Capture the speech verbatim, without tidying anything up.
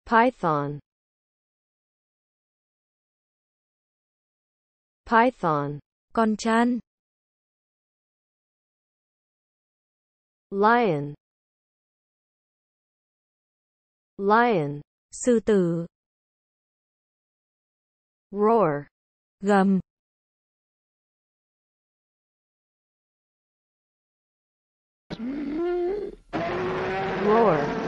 Python, Python. Con trăn. Lion, lion. Sư tử. Roar, Gầm. roar.